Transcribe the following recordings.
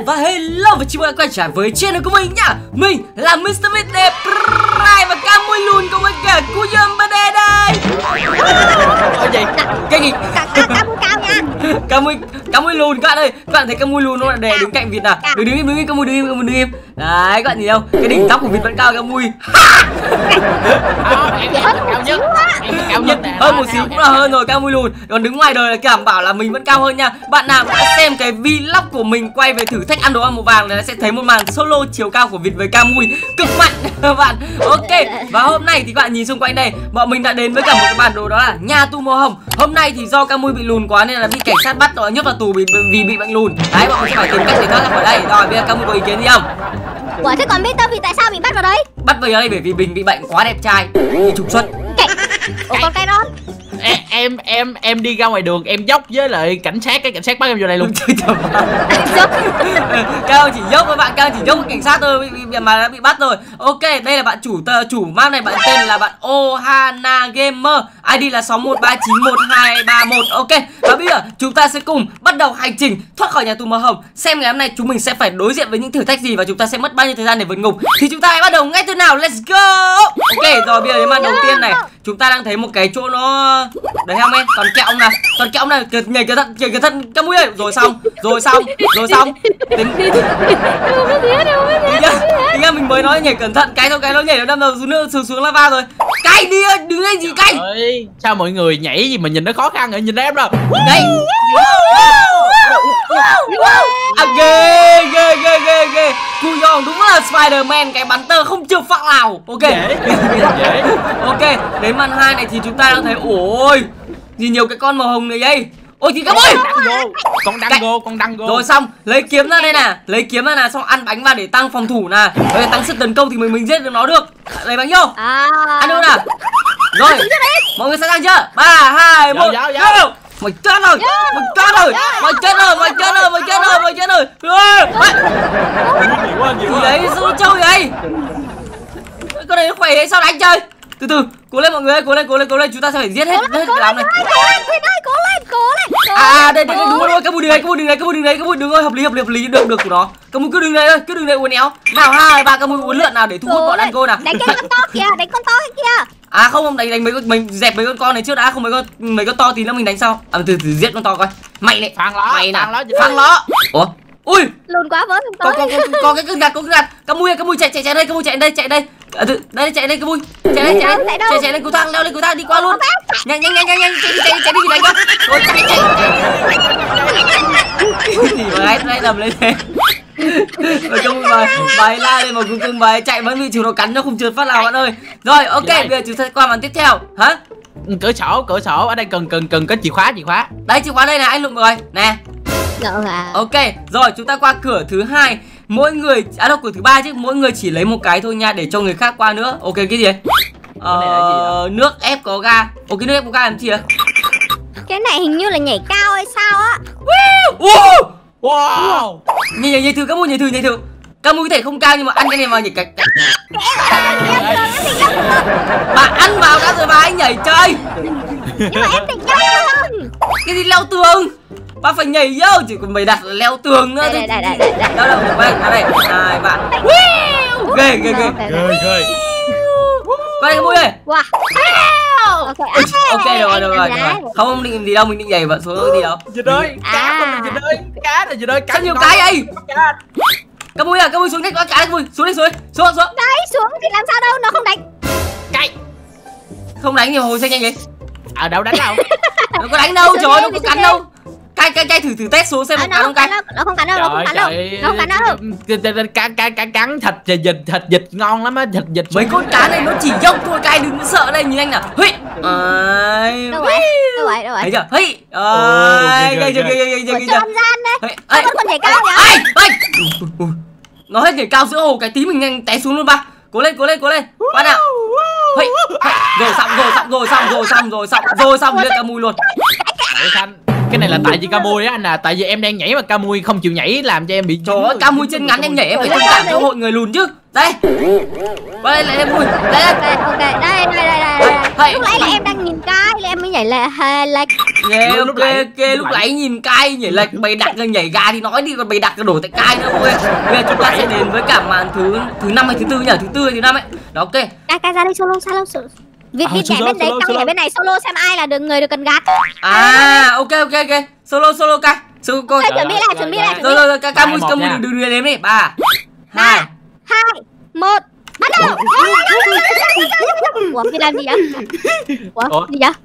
Và hello và chào mừng các bạn quay trở lại với channel của mình nhá. Mình là Mr. Vite Prime và Camui lùn cùng với cả Cuyum bên đây. Cái gì? Cái gì? Camui cao nha. Camui lùn các bạn ơi. Các bạn thấy Camui lùn nó đè đứng cạnh vịt à? Đứng im, Camui đứng im. Đấy các bạn nhìn không? Cái đỉnh tóc của vịt vẫn cao Camui. Em cao nhất. Em cao nhất nè. Hơn một xíu cũng là hơn rồi Camui lùn. Còn đứng ngoài đời là đảm bảo là mình vẫn cao hơn nha. Bạn nào đã xem cái vlog của mình quay về thử thách ăn đồ ăn màu vàng này sẽ thấy một màn solo chiều cao của vịt với Camui cực mạnh các bạn. Ok. Và hôm nay thì các bạn nhìn xung quanh đây, bọn mình đã đến với cả một cái bản đồ đó là nhà tù màu hồng. Hôm nay thì do Camui bị lùn quá nên là bị cảnh sát bắt rồi, nhốt vào tù vì bị bệnh lùn. Đấy, bọn mình sẽ phải tìm cách để thoát ra khỏi đây. Rồi bây giờ Camui có ý kiến gì không? Ủa thế còn Mr. vì tại sao bị bắt vào đây? Bắt vào đây bởi vì mình bị bệnh quá đẹp trai, bị trục xuất. Ủa còn cái đó? Em đi ra ngoài đường em dốc với lại cảnh sát, cái cảnh sát bắt em vô đây luôn. Cao chỉ dốc với bạn, Cao chỉ dốc với cảnh sát thôi mà đã bị bắt rồi. Ok, đây là bạn chủ map này, bạn tên là bạn Ohana Gamer, ID là 61391231. Ok, và bây giờ chúng ta sẽ cùng bắt đầu hành trình thoát khỏi nhà tù màu hồng. Xem ngày hôm nay chúng mình sẽ phải đối diện với những thử thách gì và chúng ta sẽ mất bao nhiêu thời gian để vượt ngục. Thì chúng ta hãy bắt đầu ngay từ nào. Let's go. Ok, rồi bây giờ đến màn đầu tiên này, chúng ta đang thấy một cái chỗ nó đấy không em, còn kẹo này, nhảy cẩn thận Camui ơi. Rồi xong tính ra mình mới nói nhảy cẩn thận, cái nó nhảy nó đâm đầu xuống lava rồi. Cay đi ơi, đứng đây gì cay. Sao mọi người nhảy gì mà nhìn nó khó khăn vậy, nhìn em đâu đây. Ghê Cuyum đúng là Spider-Man, cái bắn tơ không trượt phạc nào. Ok. Ok, đến màn 2 này thì chúng ta đang thấy ôi gì nhiều cái con màu hồng này đây. Ôi thì Camui con đăng go. Rồi xong lấy kiếm ra đây nè, xong ăn bánh vào để tăng phòng thủ nè, rồi tăng sức tấn công thì mình giết được nó được. Lấy bánh vô ăn luôn nè. Rồi mọi người sẵn sàng chưa? 3 2 1 go. Mày chết rồi. Gì đấy, sao trâu vậy? Con này nó khỏe đấy, sao đánh chơi? Từ từ, cố lên mọi người ơi, cố lên, chúng ta sẽ phải giết hết cái đám này. Cố lên. À đây đúng rồi, Camui đứng đấy, đứng ơi, hợp lý được của nó. Camui cứ đứng đây uốn éo. Nào 2 3 Camui uốn lượn nào để thu hút bọn ăn cô nào. Đánh cái con to kìa, À không, đánh mình dẹp mấy con này trước đã, không mấy con to tí nữa mình đánh sau. À từ từ giết con to coi. Mày này, phang ló. Ủa? Ui, lùn quá vớ không tới. Có cái cưng đặt. Camui chạy đây, chạy đây. Đây chạy đây Camui. Chạy lên cầu thang, leo lên cầu thang đi qua luôn. Nhanh chạy đi đánh con. Rồi chạy. Gì mà hay đầm lên thế. Rồi Camui bài la lên mà cuối cùng bài chạy vẫn bị chủ nó cắn, nó không trượt phát nào bạn ơi. Rồi ok, bây giờ chúng ta qua màn tiếp theo. Hả? Cửa sổ ở đây cần có chìa khóa. Đấy, chìa khóa đây nè, anh Lục rồi. Nè. Ok, rồi chúng ta qua cửa thứ 2. Mỗi người cửa thứ 3 chứ, mỗi người chỉ lấy một cái thôi nha, để cho người khác qua nữa. Ok, cái gì đấy? Nước ép có ga. Ok, nước ép có ga làm gì đấy? Cái này hình như là nhảy cao hay sao á. Wow. Nhảy thử Camui, nhảy thử. Camui có thể không cao nhưng mà ăn cái này mà nhảy cạch. Bà ăn vào đã rồi bà anh nhảy chơi. Nhưng mà em định leo tường. Cái gì leo tường? Bà phải nhảy vô, chỉ còn mày đặt là leo tường nữa. Đây. Đâu được đây, 2 bạn. Ghê. Qua đây Camui ơi. Wow. Ok được rồi. Không định gì đâu, mình định nhảy vào xuống gì đâu. Dịch ơi, cá này dịch ơi, cá nhiều cái vậy. Camui xuống đây, có cá Camui, xuống. Đấy, xuống thì làm sao đâu, nó không đánh. Cay. Không đánh thì hồi sinh nhanh vậy. Đâu đánh đâu. Nó có đánh đâu, trời ơi, nó có cắn đâu. Cay thử test xuống xem nó cắn không cay. Nó không cắn đâu. Cắn thịt vịt ngon lắm á, thịt vịt. Mấy con cá này nó chỉ dốc thôi, cay đừng có sợ đây, nhìn anh nào. Hây. Đâu rồi. Thấy chưa? Hây. Chơi gian đấy. Nó vẫn còn nhảy cao nhỉ? Nó hết nhảy cao giữa hồ, cái tí mình nhanh té xuống luôn ba. Cố lên. Qua nào. Hây. Rồi xong lên Camui luôn. Cái này là tại vì Camui á anh à, tại vì em đang nhảy mà Camui không chịu nhảy làm cho em bị. Trời ơi, Camui chân ngắn em nhảy em phải thông cảm cho hội người lùn chứ. Đây. Qua đây lại Camui. Đây. Ok, đây. Lúc nãy là em đang nhìn cái là em mới nhảy lệch. Yeah, ok ok, lúc nãy nhìn cai nhảy lệch, bày đặt rồi nhảy gà thì nói đi, còn bày đặt rồi đổi tại cai nữa. Ok, bây giờ chúng ta sẽ đến với cả màn thứ 5 hay thứ 4 nhỉ? Thứ 4 hay thứ 5 ấy. Đó, ok. Cái ra đây solo Vịt nhảy bên đấy, Cong nhảy bên này solo xem ai là người được cần gạt. Ok ok ok. Solo cai. Solo coi. Chuẩn bị lại. Rồi ca mui đừng đếm đi. 3 2 1 bắt đầu. Ủa, Vịt làm gì vậy? Ủa, gì vậy?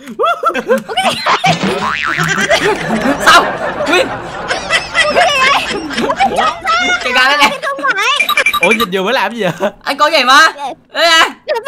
Xong. Win. Cái gà đây này. Ủa nhìn vừa mới làm gì vậy? Anh có nhảy mà. Đây này.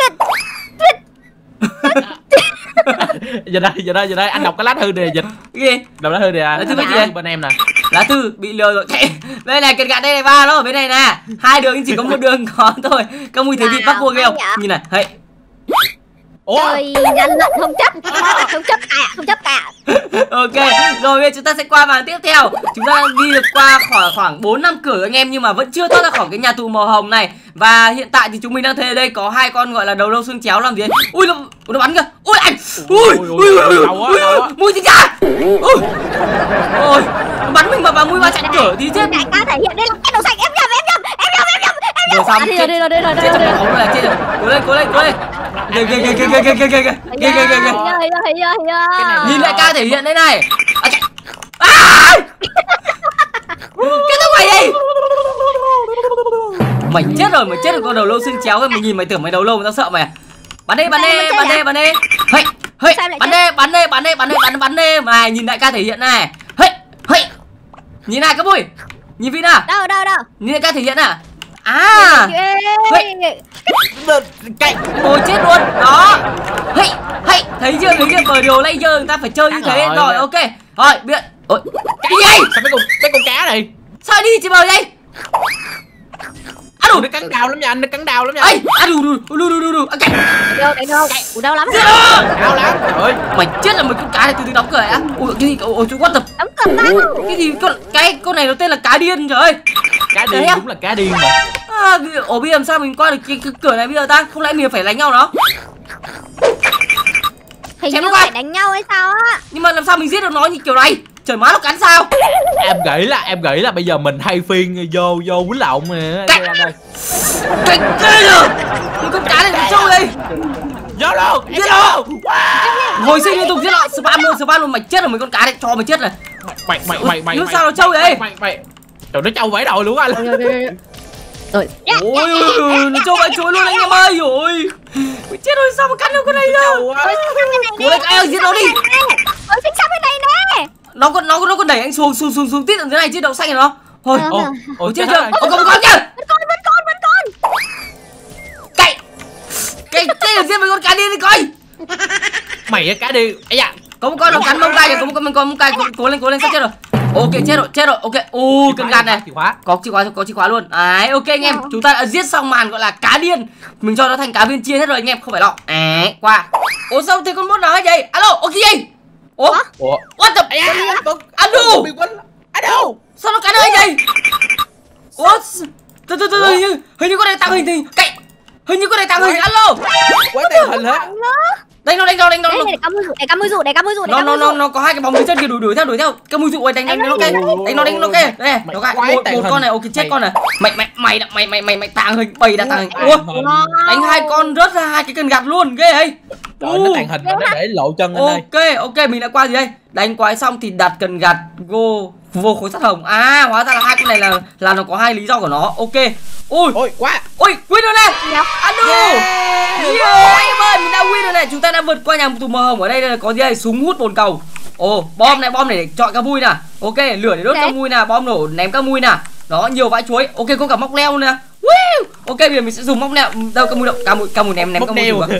Giờ đây anh đọc cái lá thư này dịch. Cái gì? Đọc lá thư này à? Lá thư viết gì đây? Bên em nè. Lá thư bị lừa rồi. Đây này, cần gạt đây này, ba nó ở bên này nè. Hai đường chỉ có một đường có thôi. Các mùi thấy bị bắt buộc không? Nhìn này, hey. Trời, nhanh lận không chấp cả. Ok, rồi bây giờ chúng ta sẽ qua màn tiếp theo. Chúng ta đi được qua khoảng 4-5 cửa anh em, nhưng mà vẫn chưa thoát ra khỏi cái nhà tù màu hồng này. Và hiện tại thì chúng mình đang thấy ở đây có hai con gọi là đầu lâu xương chéo làm gì ấy. Ui nó bắn kìa. Ui anh. Mui thì ra. Ôi, nó bắn mình mà mui vào chặn cửa thì chết. Đại ca thể hiện đây là cái đầu xanh, em nhầm. Rồi xong chết. Chết trong ống rồi, chết rồi. Cố lên. Kìa. Nhìn lại ca thể hiện đây này. Cái thằng mày đi. Mày chết rồi con đầu lâu xương chéo ấy, mày nhìn mày tưởng mày đầu lâu người ta sợ mày à? Bắn đi. Hey, bắn đi. Mày nhìn đại ca thể hiện này. Hey. Nhìn này các bụi. Nhìn Vin à? Đâu. Nhìn đại ca thể hiện à? Cái ôi chết luôn. Đó. Hey. Thấy chưa? Bờ điều laser người ta phải chơi như thế rồi. Ok. Rồi, biết. Ôi. Cái gì? Sao mấy con cá này? Sao đi trên bờ vậy? Nó cắn đau lắm nha anh, đu. Đánh đâu? Đau lắm. Đau lắm. Trời. Mày chết là mấy con cá này từ từ đóng cửa á. Ui cái gì? Ôi chú what the. Đóng cửa đâu? Cái gì con này nó tên là cá điên trời ơi. Cá điên đúng là cá điên mà. Ủa bây giờ làm sao mình qua được cái cửa này bây giờ ta? Không lẽ mình phải đánh nhau nó? Hình như phải đánh nhau hay sao á? Nhưng mà làm sao mình giết được nó như kiểu này? Trời má nó cắn sao? Em nghĩ là bây giờ mình thay phiên vô quýnh lộn nè. Cái kia rồi. Con cá này trâu đây. Vô luôn. Hồi sinh liên tục giết nó, spam luôn. Mày chết rồi mấy con cá này, cho mày chết này. Mày nhưng sao nó trâu vậy? Trời nó trâu vẫy đồi luôn anh. Ôi nó trâu vẫy chuối luôn anh em ơi. Rồi mày chết rồi, sao mà cắn được con này đâu? Cố lên ai giết nó đi. Ôi sinh sang bên này nè. Nó còn đẩy anh xuống tít ở dưới này chứ đậu xanh rồi nó. Thôi. Ôi chết chưa? Con kìa. Vẫn con. Cái giết mấy con cá điên đi coi. Mày cá điên. Ấy da. Có một con nó cắn mông cay kìa, có một con mông cay. Cố lên sắp chết rồi. Ok chết rồi. Ok. Cần gạt này. Có chìa khóa luôn. Đấy, ok anh em, chúng ta đã giết xong màn gọi là cá điên. Mình cho nó thành cá viên chiên hết rồi anh em, không phải lo. Qua. Ủa sao thế con mốt nào hết vậy? Alo, ok gì? Ủa? What the? Alo. Sao nó cắn hơi vậy? Ủa? Từ hình như con này tăng hình cậy. Hình như con này tăng hình. Alo. Quá tèo hình hả? Đánh nó. Để cắm mũi dụ. Nó có hai cái bóng dưới chân kìa, đuổi theo. Cái mũi dụ này đánh nó cái. Đánh nó cái. Đây, nó cái một con này, ok chết con này. Mày tàng hình, bầy đã tàng hình. Ủa? Đánh hai con rớt ra hai cái cần gạt luôn, ghê ấy. Trời nó tàng hình nó để lộ chân lên đây. Ok, mình đã qua gì đây? Đánh quái xong thì đặt cần gạt vô khối sắt hồng. Hóa ra là hai con này là nó có hai lý do của nó. Ok. Ôi quá. Ôi win rồi này. Anh em ơi, mình đã win rồi này. Chúng ta đã vượt qua nhà tù màu hồng. Ở đây là có gì đây? Súng hút bồn cầu. Bom này để chọi cá mui nè. Ok, lửa để đốt cá mui nè, bom nổ ném cá mui nè. Đó, nhiều vãi chuối. Ok, có cả móc leo nè. Ok, bây giờ mình sẽ dùng móc leo. Đâu cá mui ném cá mui vào.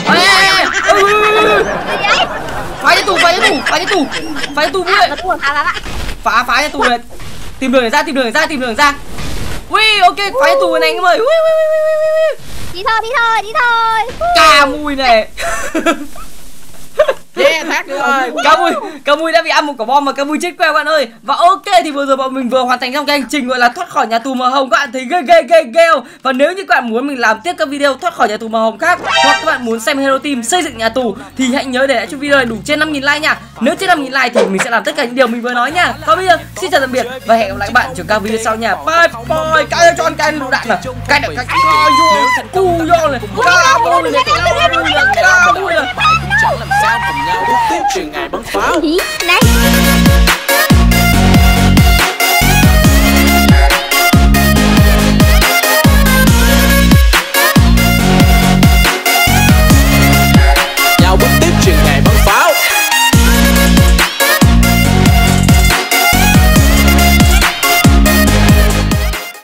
Phá cho tù vui. Phá cho tù này. Tìm đường để ra. Ui, ok, phá cho tù này anh em ơi. Đi thôi. Cá mui này. Yeah, thác rồi. Camui đã bị ăn một quả bom mà Camui chết queo bạn ơi. Và ok thì vừa rồi bọn mình vừa hoàn thành xong cái hành trình gọi là thoát khỏi nhà tù màu hồng. Các bạn thấy ghê không? Và nếu như các bạn muốn mình làm tiếp các video thoát khỏi nhà tù màu hồng khác, hoặc các bạn muốn xem Hero Team xây dựng nhà tù, thì hãy nhớ để lại cho video này đủ trên 5.000 like nha. Nếu trên 5.000 like thì mình sẽ làm tất cả những điều mình vừa nói nha. Còn bây giờ xin chào tạm biệt và hẹn gặp lại các bạn trong các video sau nha. Bye bye. Cái cho con cái lựu đạn nào. Cái này cu vô này. Ca vui này. Bạn cũng chẳng làm sao cùng nhau bước tiếp truyền ngày bắn pháo. Này